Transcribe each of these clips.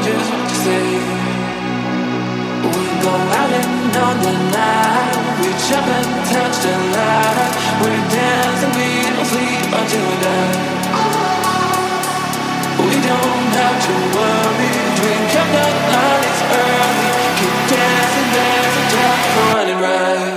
just what to say. We go out and on the night. We jump and touch the light. We dance and we don't sleep until we die. We don't have to worry. Drink up the night, it's early. Keep dancing, dancing, dancing, running right.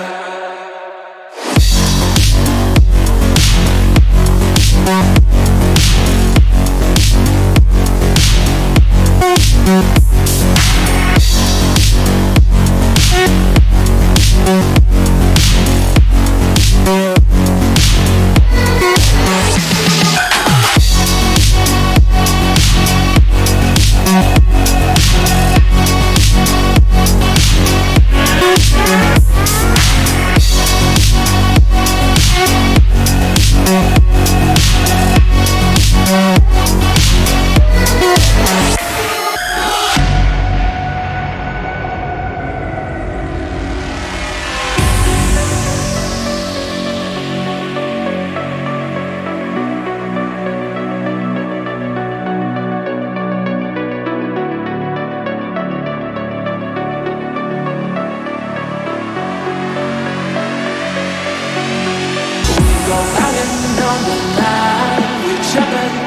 Go out and on the line, we jump and